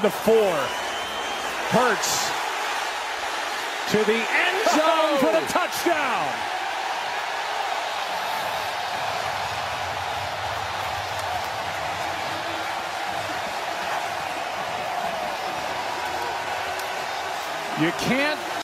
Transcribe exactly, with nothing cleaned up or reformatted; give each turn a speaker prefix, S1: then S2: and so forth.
S1: The four. Hurts to the end zone oh. for the touchdown. You can't